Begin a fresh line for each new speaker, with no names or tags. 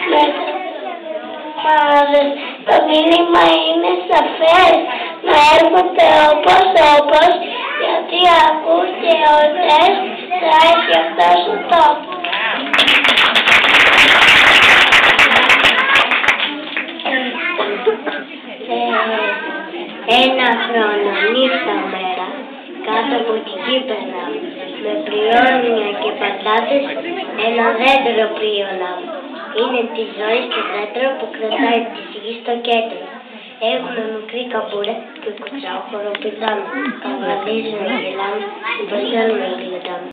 Το μήνυμα είναι σαφές, να έρχονται όπως, γιατί ακούς και ρωτές, θα έχει αυτός ο τόπος. Ένα χρόνο, νύχτα μέρα, κάτω από την κύπελα, με πριόνια και πατάτες, ένα δέντρο πρίωνα. Είναι τη ζωή στο δέντρο που κρατάει τη γη στο κέντρο. Έχουμε μικρή καμπούρα και κουτσάω χοροπηδάμε. Καβαδίζουμε, γελάμε, βαζέλουμε, γλεντάμε.